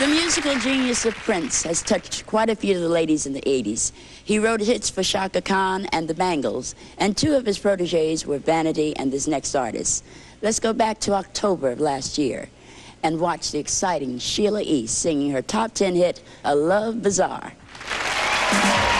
musical genius of Prince has touched quite a few of the ladies in the 80s. He wrote hits for Shaka Khan and the Bangles, and two of his proteges were Vanity and this next artist. Let's go back to October of last year and watch the exciting Sheila E. singing her top 10 hit, A Love Bazaar.